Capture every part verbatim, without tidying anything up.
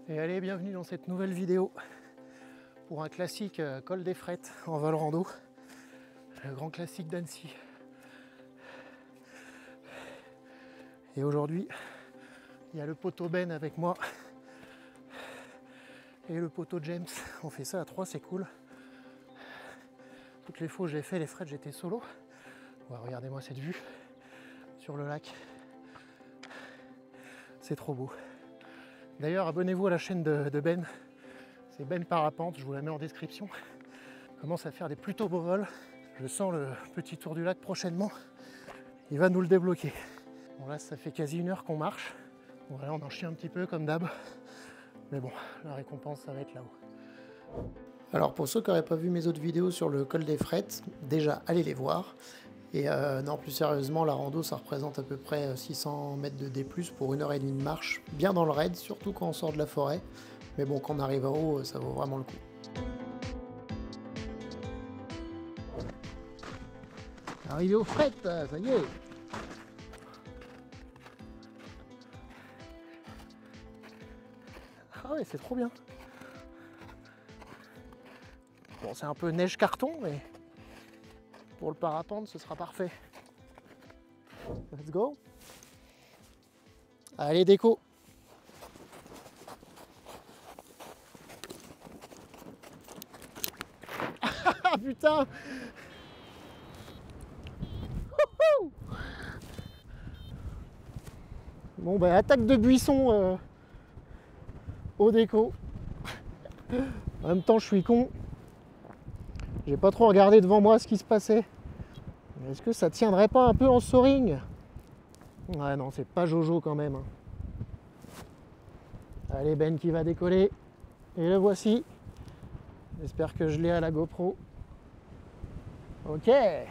Et allez, bienvenue dans cette nouvelle vidéo pour un classique euh, col des Frettes en vol rando, le grand classique d'Annecy. Et aujourd'hui, il y a le poteau Ben avec moi et le poteau James. On fait ça à trois, c'est cool. Toutes les fois où j'ai fait les Frettes, j'étais solo. Ouais, regardez-moi cette vue sur le lac. C'est trop beau. D'ailleurs, abonnez-vous à la chaîne de, de Ben. C'est Ben Parapente, je vous la mets en description. Il commence à faire des plutôt beaux vols. Je sens le petit tour du lac prochainement. Il va nous le débloquer. Bon là, ça fait quasi une heure qu'on marche. Bon là, on en chie un petit peu comme d'hab. Mais bon, la récompense, ça va être là-haut. Alors pour ceux qui n'auraient pas vu mes autres vidéos sur le col des Frettes, déjà allez les voir. Et euh, non, plus sérieusement, la rando, ça représente à peu près six cents mètres de D plus, pour une heure et demie de marche, bien dans le raid, surtout quand on sort de la forêt. Mais bon, quand on arrive en haut, ça vaut vraiment le coup. Arrivé aux Frettes, ça y est. Ah ouais, c'est trop bien. Bon, c'est un peu neige carton, mais pour le parapente, ce sera parfait. Let's go. Allez, déco. Ah putain. Bon bah attaque de buisson euh, au déco. En même temps je suis con. J'ai pas trop regardé devant moi ce qui se passait. Est-ce que ça tiendrait pas un peu en soaring? Ouais non, c'est pas Jojo quand même. Allez, Ben qui va décoller. Et le voici. J'espère que je l'ai à la GoPro. Ok.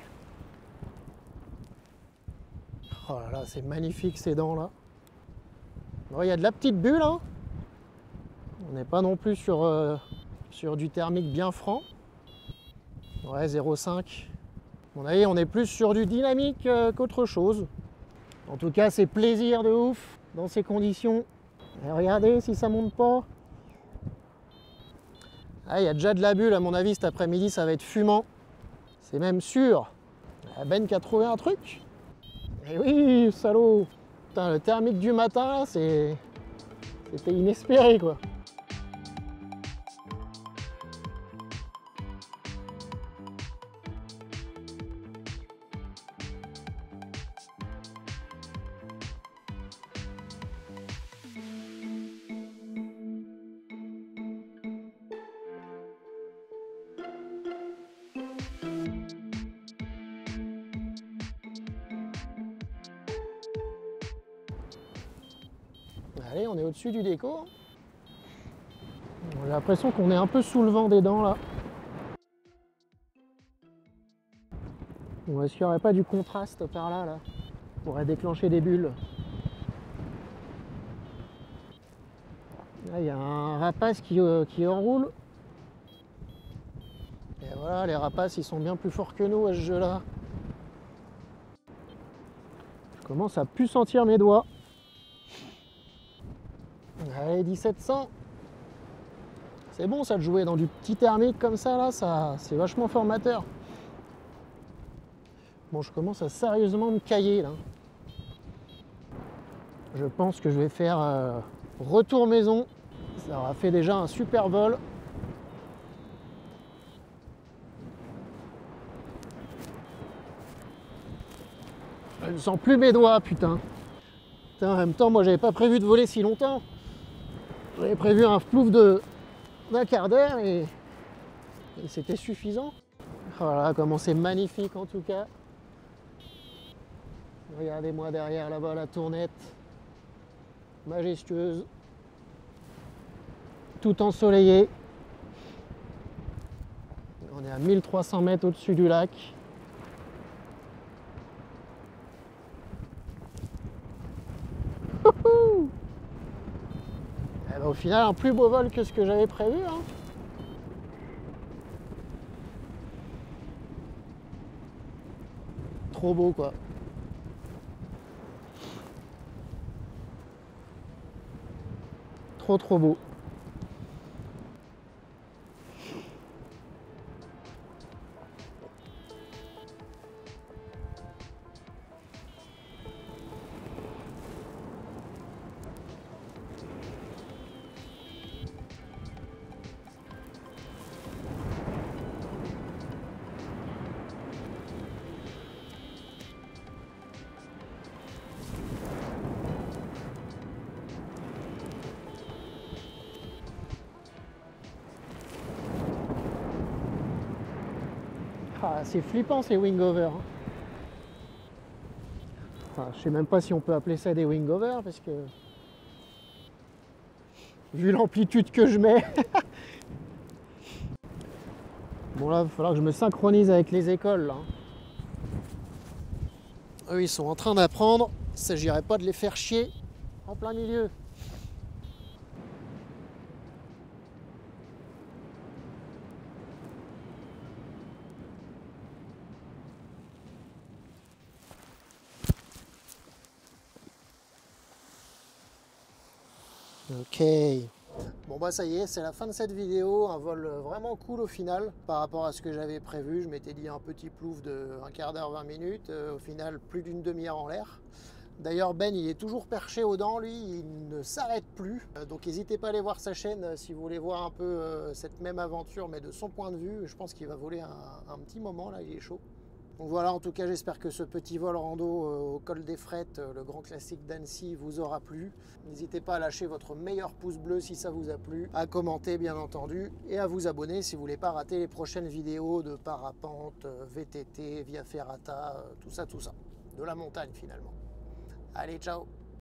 Oh là là, c'est magnifique ces dents là. Bon, il y a de la petite bulle, hein. On n'est pas non plus sur, euh, sur du thermique bien franc. Ouais, zéro virgule cinq. À mon avis, on est plus sur du dynamique euh, qu'autre chose. En tout cas, c'est plaisir de ouf dans ces conditions. Et regardez si ça monte pas. Ah, il y a déjà de la bulle, à mon avis, cet après-midi, ça va être fumant. C'est même sûr. Ben qui a trouvé un truc. Eh oui, salaud. Putain, le thermique du matin, là, c'est... C'était inespéré, quoi. Allez, on est au-dessus du déco. J'ai l'impression qu'on est un peu sous le vent des dents, là. Bon, est-ce qu'il n'y aurait pas du contraste par là, là? On pourrait déclencher des bulles. Là, il y a un rapace qui, euh, qui enroule. Et voilà, les rapaces, ils sont bien plus forts que nous à ce jeu-là. Je commence à plus sentir mes doigts. Allez, dix-sept cents. C'est bon ça de jouer dans du petit thermique comme ça, là, ça, c'est vachement formateur. Bon, je commence à sérieusement me cailler, là. Je pense que je vais faire euh, retour maison. Ça aura fait déjà un super vol. Je ne sens plus mes doigts, putain. Putain, en même temps, moi, j'avais pas prévu de voler si longtemps. J'avais prévu un plouf de d'un quart d'heure et, et c'était suffisant. Voilà, comment c'est magnifique en tout cas. Regardez-moi derrière là-bas la tournette. Majestueuse. Tout ensoleillé. On est à mille trois cents mètres au-dessus du lac. Eh ben, au final, un plus beau vol que ce que j'avais prévu. Hein. Trop beau quoi. Trop trop beau. Ah, c'est flippant ces wing-over. Hein. Enfin, je sais même pas si on peut appeler ça des wing-over parce que vu l'amplitude que je mets. Bon là, il va falloir que je me synchronise avec les écoles là. Eux ils sont en train d'apprendre, il ne s'agirait pas de les faire chier en plein milieu. Ok. Bon bah ça y est, c'est la fin de cette vidéo, un vol vraiment cool au final par rapport à ce que j'avais prévu. Je m'étais dit un petit plouf de un quart d'heure, vingt minutes, euh, au final plus d'une demi-heure en l'air. D'ailleurs Ben il est toujours perché aux dents, lui, il ne s'arrête plus. Euh, donc n'hésitez pas à aller voir sa chaîne euh, si vous voulez voir un peu euh, cette même aventure mais de son point de vue. Je pense qu'il va voler un, un petit moment là, il est chaud. Donc voilà, en tout cas, j'espère que ce petit vol rando euh, au col des Frettes, euh, le grand classique d'Annecy, vous aura plu. N'hésitez pas à lâcher votre meilleur pouce bleu si ça vous a plu, à commenter bien entendu, et à vous abonner si vous voulez pas rater les prochaines vidéos de parapente, euh, V T T, Via Ferrata, euh, tout ça, tout ça. De la montagne finalement. Allez, ciao!